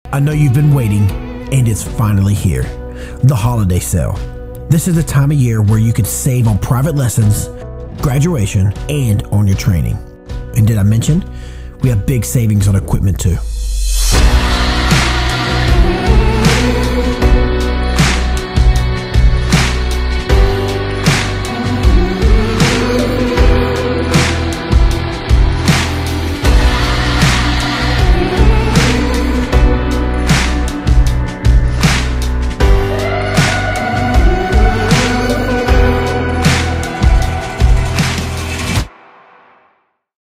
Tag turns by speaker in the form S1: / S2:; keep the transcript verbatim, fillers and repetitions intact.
S1: I know you've been waiting, and it's finally here. The holiday sale. This is the time of year where you can save on private lessons, graduation, and on your training. And did I mention, we have big savings on equipment too.